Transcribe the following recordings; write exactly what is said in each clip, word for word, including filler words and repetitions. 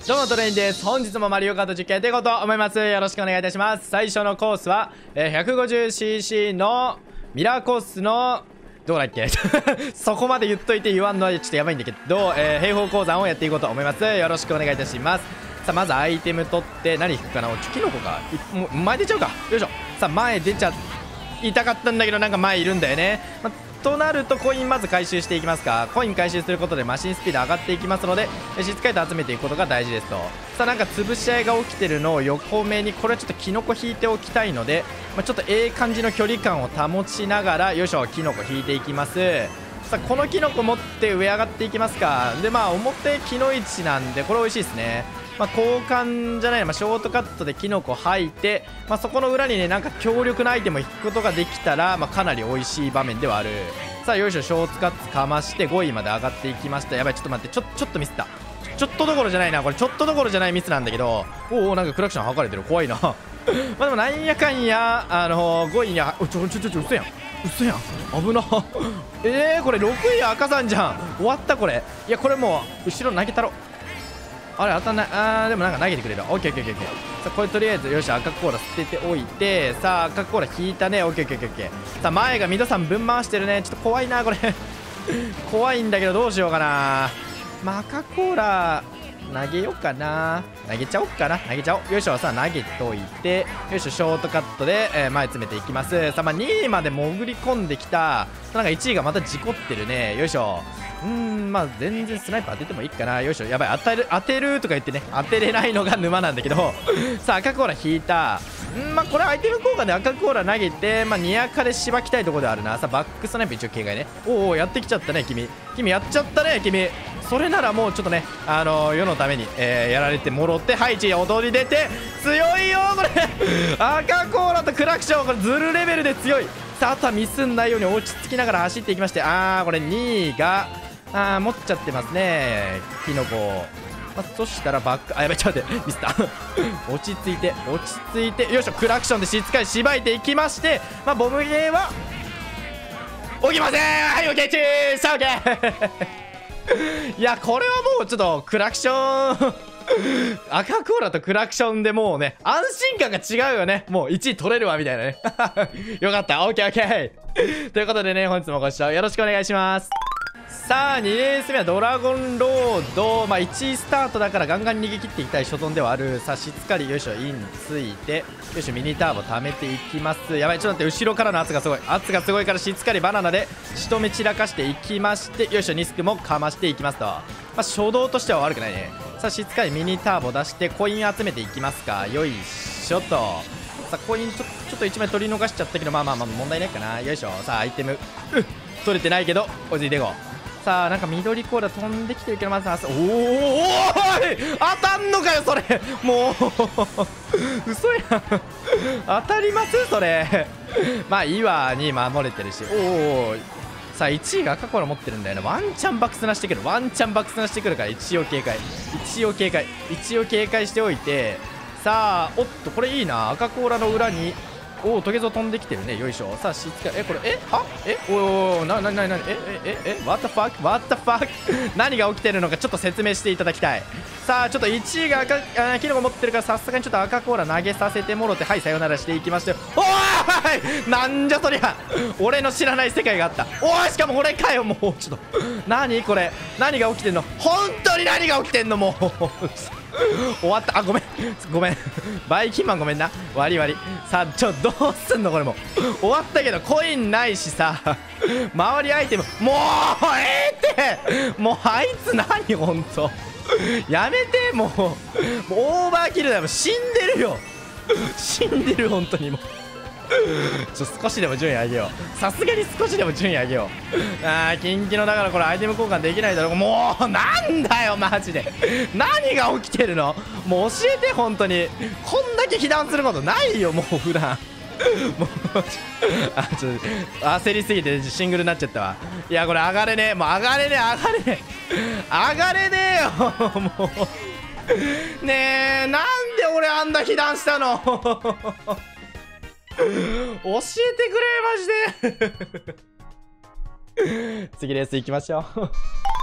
どうもトレインです。本日もマリオカート実況やっていこうと思います。よろしくお願いいたします。最初のコースは、えー、ひゃくごじゅうシーシー のミラーコースのどうだっけそこまで言っといて言わんのはちょっとやばいんだけど、えー、平方鉱山をやっていこうと思います。よろしくお願いいたします。さあまずアイテム取って何引くかな。おちょキノコかもう前出ちゃうか。よいしょ。さあ前出ちゃいたかったんだけどなんか前いるんだよね、まとなるとコインまず回収していきますか。コイン回収することでマシンスピード上がっていきますので、しっかりと集めていくことが大事ですと。さあなんか潰し合いが起きてるのを横目に、これはちょっとキノコ引いておきたいので、まあ、ちょっとええ感じの距離感を保ちながら、よいしょ、キノコ引いていきます。さあこのキノコ持って上上がっていきますか。でまあ表木の位置なんでこれ美味しいですね。まあ、交換じゃない、まあ、ショートカットでキノコ吐いて、まあ、そこの裏にねなんか強力なアイテムを引くことができたら、まあ、かなり美味しい場面ではある。さあよいしょ、ショートカットかましてごいまで上がっていきました。やばい、ちょっと待って、ちょちょっとミスった。ちょっとどころじゃないな、これちょっとどころじゃないミスなんだけど、おおなんかクラクション剥かれてる、怖いなまあでもなんやかんやあのー、ごいにはちょちょちょちょ嘘やん嘘やん危なえー、これろくい赤さんじゃん。終わったこれ。いやこれもう後ろ投げたろ。あれ当たんない。あーでもなんか投げてくれる。オッケーオッケーオッケー。さあこれとりあえずよし赤コーラ捨てておいて、さあ赤コーラ引いたね。オッケーオッケーオッケー。さあ前が皆さん分回してるね。ちょっと怖いなこれ怖いんだけどどうしようかな。まあ赤コーラ投げようかな。投げちゃおうかな。投げちゃおう。よいしょ。さあ投げといて、よいしょショートカットで、えー、前詰めていきます。さあまあにいまで潜り込んできた。なんかいちいがまた事故ってるね。よいしょ。うーんまあ全然スナイパー当ててもいいかな。よいしょ。やばい、当たる当てるとか言ってね当てれないのが沼なんだけどさあ赤コーラ引いた。んまあこれアイテム効果で赤コーラ投げて、まあに赤でしばきたいところではあるな。さあバックスナイパー一応警戒ね。おおやってきちゃったね君君やっちゃったね君。それならもうちょっとねあのー、世のために、えー、やられてもろって、はいち踊り出て強いよこれ赤コーラとクラクション、これズルレベルで強い。さああとはミスんないように落ち着きながら走っていきまして、あーこれにいがあー持っちゃってますねキノコ。まあ、そしたらバックあやばいちょっと待ってミスった落ち着いて落ち着いてよいしょクラクションでしっかりしばいていきまして、まあボムゲーは起きません。はいオッケーチーさあオッケーいやこれはもうちょっとクラクション赤コーラとクラクションでもうね安心感が違うよね。もういちい取れるわみたいなねよかったオッケーオッケーということでね本日もご視聴よろしくお願いします。さあにレース目はドラゴンロード、まあ、いちいスタートだからガンガン逃げ切っていきたい所存ではある。さあしっかりよいしょインついてよいしょミニターボ貯めていきます。やばいちょっと待って後ろからの圧がすごい圧がすごいからしっかりバナナで仕留め散らかしていきまして、よいしょニスクもかましていきますと、まあ、初動としては悪くないね。さあしっかりミニターボ出してコイン集めていきますか。よいしょと。さあコインちょちょっといちまい取り逃しちゃったけどまあまあまあ問題ないかな。よいしょ。さあアイテムう取れてないけど落ち着いていこう。さあなんか緑コーラ飛んできてるけどまずはおーおーい当たんのかよそれもう嘘やん当たりますそれまあいいわに守れてるし。おおさあいちいが赤コーラ持ってるんだよね。ワンチャン爆砂してくるワンチャン爆砂してくるから一応警戒一応警戒一応警戒しておいて、さあおっとこれいいな。赤コーラの裏におおトゲゾ飛んできてるね。よいしょ。さあしっかりえこれえはえおおななななええええ what the fuck what the fuck 何が起きてるのかちょっと説明していただきたい。さあちょっといちいが赤あキノコ持ってるからさすがにちょっと赤コーラ投げさせてもろて、はいさよならしていきまして、おーいなんじゃそりゃ俺の知らない世界があった。おーいしかもこれかよもうちょっと何これ何が起きてんの本当に何が起きてんのもう終わった。あごめんごめんバイキンマンごめんな割り割り。さあちょどうすんのこれも終わったけどコインないしさ周りアイテムもうええってもうあいつ何ほんとやめてもうもうオーバーキルだよ。死んでるよ死んでる本当にもうちょ少しでも順位上げよう。さすがに少しでも順位上げよう。あーキンキのだからこれアイテム交換できないだろう。もうなんだよマジで何が起きてるのもう教えて本当に。こんだけ被弾することないよもう普段もうあちょっと焦りすぎてシングルになっちゃったわ。いやこれ上がれねえもう上がれねえ上がれねえ上がれねえよもうねえなんで俺あんな被弾したの教えてくれマジで次レース行きましょう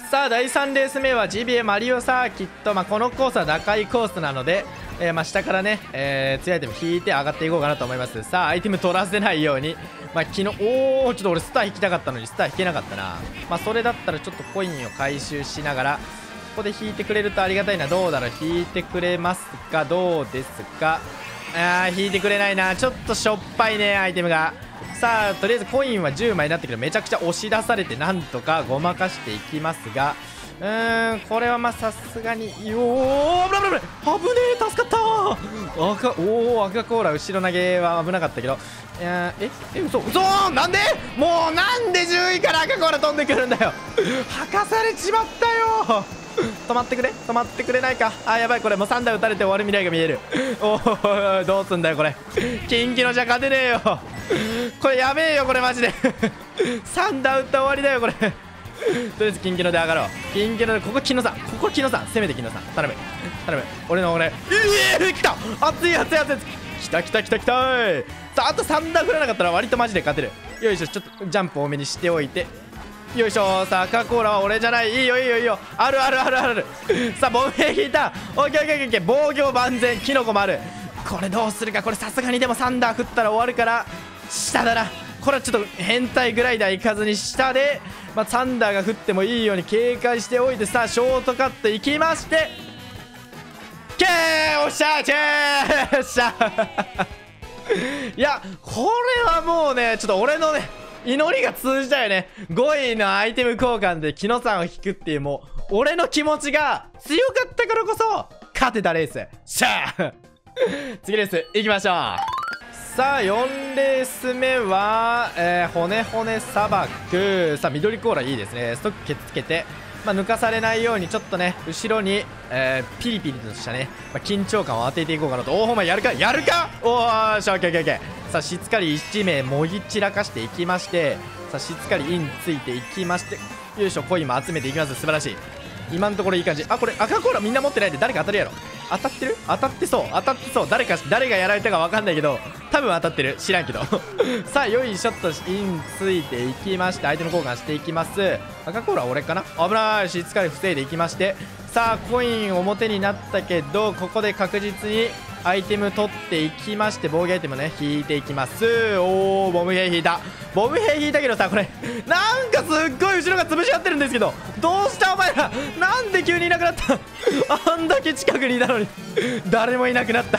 さあだいさんレース目は ジービーエー マリオサーキット、まあ、このコースは打開コースなので、えー、まあ下からね、えー、強いアイテム引いて上がっていこうかなと思います。さあアイテム取らせないように、まあ、昨日おおちょっと俺スター引きたかったのにスター引けなかったな。まあそれだったらちょっとコインを回収しながらここで引いてくれるとありがたいな。どうだろう、引いてくれますか、どうですか。あー引いてくれないな、ちょっとしょっぱいねアイテムが。さあとりあえずコインはじゅうまいになってけどめちゃくちゃ押し出されてなんとかごまかしていきますが、うーんこれはまあさすがによー危ない危ない危ねえ、助かったー。赤おお赤コーラ後ろ投げは危なかったけど、えー、ええ嘘嘘なんでもうなんでじゅういから赤コーラ飛んでくるんだよ吐かされちまったよ止まってくれ止まってくれないか。あやばい、これもうさんだ打たれて終わる未来が見える。おおどうすんだよこれ、キンキのじゃ勝てねえよこれやべえよこれマジでさんだ打った終わりだよこれとりあえずキンキので上がろう。キンキのでここキノさん、ここキノさん攻めてキノさん頼む頼む俺の俺、ええー、来た熱い熱い熱い来た来た来た来たー。さああとさんだ振らなかったら割とマジで勝てる。よいしょ、ちょっとジャンプ多めにしておいて、よいしょ。さあ赤コーラは俺じゃない、いいよいいよいいよ、あるあるあるあるさあボム兵引いた、オッケーオッケーオッケー、防御万全、キノコもある。これどうするか、これさすがにでもサンダー振ったら終わるから下だな。これはちょっと変態グライダー行かずに下で、まあ、サンダーが降ってもいいように警戒しておいて、さあショートカット行きましてケーおっしゃーチェーっしゃいやこれはもうねちょっと俺のね祈りが通じたよね。ごいのアイテム交換でキノさんを引くっていう、もう俺の気持ちが強かったからこそ勝てたレース。しゃー次レース行きましょう。さあよんレース目は、えー、骨骨砂漠。さあ緑コーラいいですね。ストックけつけて、まあ、抜かされないようにちょっとね後ろに、えー、ピリピリとしたね、まあ、緊張感を当てていこうかなと。おおお前やるかやるか、おーしゃオッケーオッケーオッケー。さあしっかりいち名もぎ散らかしていきまして、さあしっかりインついていきまして、よいしょコインも集めていきます。素晴らしい、今のところいい感じ。あこれ赤コーラみんな持ってないんで誰か当たるやろ。当たってる当たってそう当たってそう。誰か誰がやられたか分かんないけど多分当たってる、知らんけどさあよいしょっとインついていきまして、アイテム交換していきます。赤コーラは俺かな、危ない。しっかり防いでいきまして、さあコイン表になったけどここで確実にアイテム取っていきまして、防御アイテムね引いていきます。おーボム兵引いた、ボム兵引いたけどさ、これなんかすっごい後ろが潰し合ってるんですけど、どうしたお前ら、なんで急にいなくなったあんだけ近くにいたのに誰もいなくなった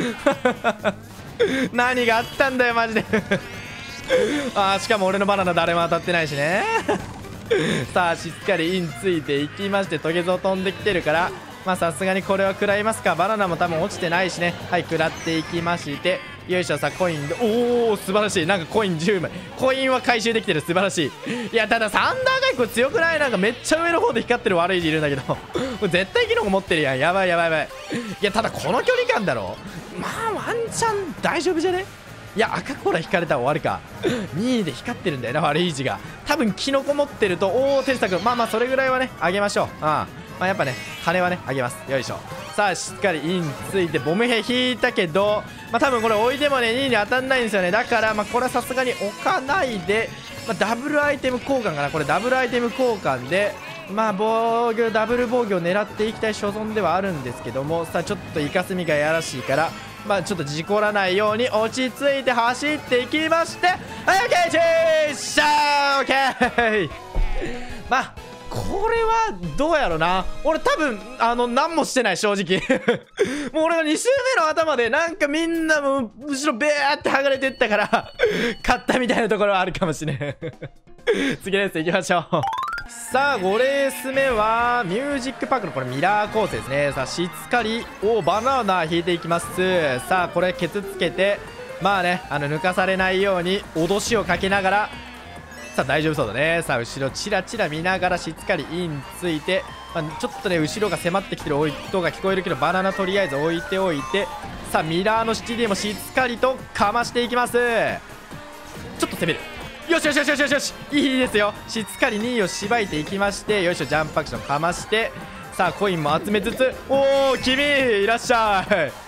何があったんだよマジであーしかも俺のバナナ誰も当たってないしねさあしっかりインついていきまして、トゲゾウ飛んできてるからまあさすがにこれは食らいますか。バナナも多分落ちてないしね。はい食らっていきまして、よいしょ。さコインでおお素晴らしい、なんかコインじゅうまい、コインは回収できてる、素晴らしい。いやただサンダーガイコ強くない？なんかめっちゃ上の方で光ってる悪い字いるんだけどこれ絶対キノコ持ってるやん、やばいやばいやばい。いやただこの距離感だろ、まあワンチャン大丈夫じゃね。いや赤コーラ引かれたら終わるかにいで光ってるんだよな悪い字が。多分キノコ持ってると、おおテルサ君まあまあそれぐらいはねあげましょう。ああまあやっぱね金はねあげます。よいしょ。さあしっかりインついてボム兵引いたけど、まあ多分これ置いてもねにいに当たんないんですよね。だからまあこれはさすがに置かないで、まあ、ダブルアイテム交換かな。これダブルアイテム交換でまあ防御ダブル防御を狙っていきたい所存ではあるんですけども、さあちょっとイカスミがやらしいからまあちょっと事故らないように落ち着いて走っていきまして、はいオッケーチーシャーオッケーまあこれはどうやろな。俺多分あの何もしてない正直もう俺はに周目の頭でなんかみんなも後ろベーって剥がれてったから勝ったみたいなところはあるかもしれん次のやつ行きましょうさあごレース目はミュージックパークのこれミラーコースですね。さあしっかりおバナナ引いていきます。さあこれケツつけてまあねあの抜かされないように脅しをかけながら、さあ大丈夫そうだね。さあ後ろチラチラ見ながらしっかりインついて、まあ、ちょっとね後ろが迫ってきてる音が聞こえるけどバナナとりあえず置いておいて、さあミラーの シーティー もしっかりとかましていきます。ちょっと攻める、よしよしよしよしよしよし、いいですよ。しっかりにいをしばいていきまして、よいしょジャンプアクションかまして、さあコインも集めつつ、おお君いらっしゃい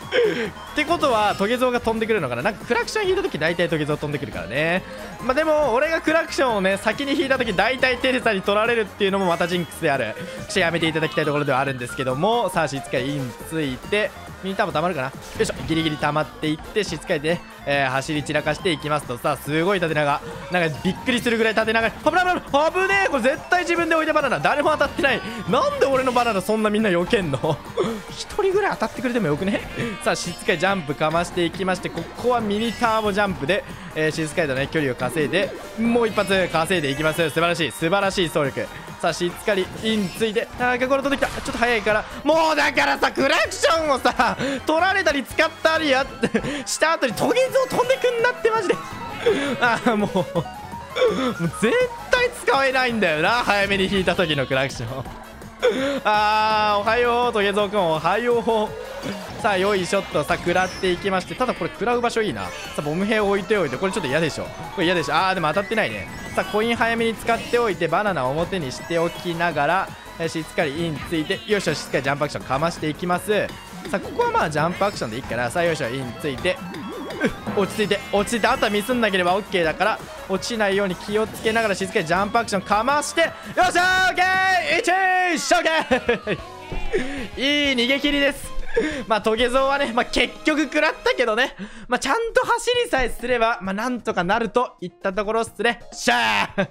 ってことはトゲゾウが飛んでくるのかな。なんかクラクション引いた時大体トゲゾウ飛んでくるからね。まあでも俺がクラクションをね先に引いた時大体テレサに取られるっていうのもまたジンクスである。ちょっとやめていただきたいところではあるんですけども、さあしつかりインついてミニターボ溜まるかな。よいしょ、ギリギリ溜まっていってしつかりで、ねえー、走り散らかしていきますと、さあすごい縦長、なんかびっくりするぐらい縦長い。危ない危ない危ねえ、これ絶対自分で置いたバナナ誰も当たってない。なんで俺のバナナそんなみんな避けんの一人ぐらい当たってくれてもよくね。さあしつかりジャンプかましていきまして、ここはミニターボジャンプで、えー、しつかりとね距離を稼いでもう一発稼いでいきます。素晴らしい素晴らしい走力。さあしつかりインついて、あーこれ飛んできた。ちょっと早いから、もうだからさクラクションをさ取られたり使ったりやってした後にトゲゾウ飛んでくんなってマジであーもうもう絶対使えないんだよな、早めに引いた時のクラクションあーおはようトゲゾウくん、おはよう。さあよいしょっとさ食らっていきまして、ただこれ食らう場所いいな。さあボム兵置いておいて、これちょっと嫌でしょ、これ嫌でしょ。あーでも当たってないね。さあコイン早めに使っておいてバナナを表にしておきながら、えしっかりインついて、よいしょしっかりジャンプアクションかましていきます。さあここはまあジャンプアクションでいいから、さあよいしょインついて、う落ち着いて落ち着いて、あとはミスんなければ OK だから落ちないように気をつけながらしっかりジャンプアクションかまして、よっしゃー OK いちオッケーいい逃げ切りです。まあトゲゾウはね、まあ、結局食らったけどね、まあ、ちゃんと走りさえすればまあなんとかなるといったところっすね。しゃー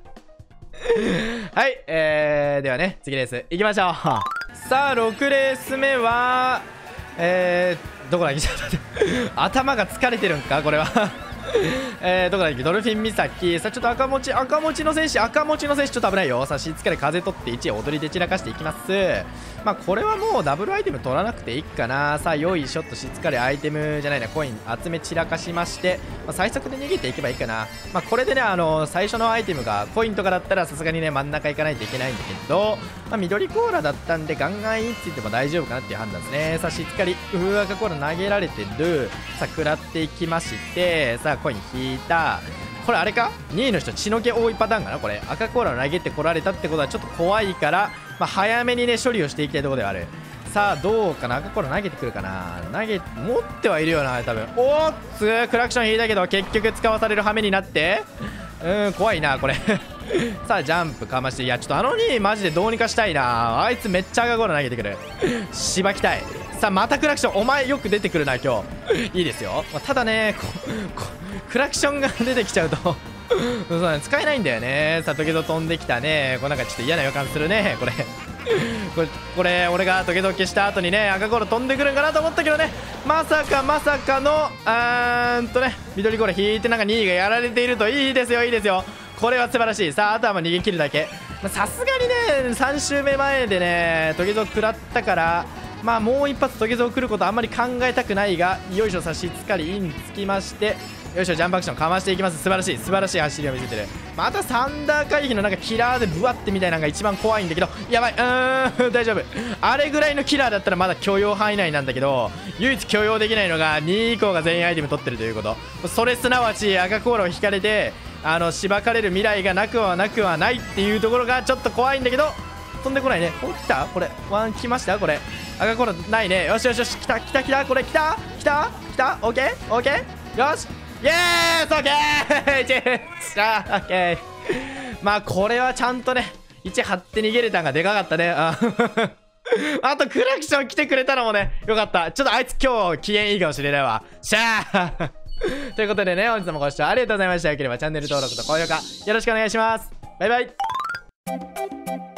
はい、えー、ではね次レースいきましょう。さあろくレース目はえー、どこだっけ頭が疲れてるんかこれはえー、どこだっけ、ドルフィン岬。さあちょっと赤持ち赤持ちの選手赤持ちの選手ちょっと危ないよ。さあしつかり風取っていち踊りで散らかしていきます。まあこれはもうダブルアイテム取らなくていいかな。さあよいしょっとしつかりアイテムじゃないなコイン集め散らかしまして、まあ、最速で逃げていけばいいかな。まあこれでねあの最初のアイテムがコインとかだったらさすがにね真ん中行かないといけないんだけど、まあ、緑コーラだったんでガンガンインついても大丈夫かなっていう判断ですね。さあしつかりうー赤コーラ投げられてる。さあ食らっていきまして、さあコイン引いた。これあれかにいの人血の気多いパターンかな。これ赤コーラを投げてこられたってことはちょっと怖いから、まあ、早めにね処理をしていきたいところではある。さあどうかな、赤コーラ投げてくるかな。投げ持ってはいるよな多分。おーっつクラクション引いたけど結局使わされる羽目になって、うーん怖いなこれさあジャンプかまして、いやちょっとあのにマジでどうにかしたいな。あいつめっちゃ赤コーラ投げてくるしばきたい。さあまたクラクション、お前よく出てくるな今日いいですよ。まあ、ただねここクラクションが出てきちゃうとそうだね、使えないんだよね。さあトゲゾウ飛んできたね。これなんかちょっと嫌な予感するねこれこれこれ俺がトゲゾウ消した後にね赤コーラ飛んでくるんかなと思ったけどね、まさかまさかのあーんとね緑コーラ引いてなんかにいがやられていると。いいですよいいですよ、これは素晴らしい。さああとはもう逃げ切るだけ。さすがにねさん周目前でねトゲゾウ食らったから、まあもう一発トゲゾウ来ることあんまり考えたくないが、よいしょさしつかりインつきまして、よいしょジャンプアクションかましていきます。素晴らしい素晴らしい走りを見せてる。またサンダー回避のなんかキラーでブワってみたいなのが一番怖いんだけど、やばいうーん大丈夫。あれぐらいのキラーだったらまだ許容範囲内なんだけど、唯一許容できないのがに以降が全員アイテム取ってるということ。それすなわち赤コーラを引かれてあのしばかれる未来がなくはなくはないっていうところがちょっと怖いんだけど、飛んでこないね。お来たこれワン来ましたこれ赤コーラないね。よしよしよし来た来た来たこれ来た来た来たオッケーオッケーよしイエーイオッケーいちしゃーオッケーまあこれはちゃんとねいち張って逃げれたんがでかかったね。ああとクラクション来てくれたのもねよかった。ちょっとあいつ今日機嫌いいかもしれないわ。しゃーということでね本日もご視聴ありがとうございました。よければチャンネル登録と高評価よろしくお願いします。バイバイ。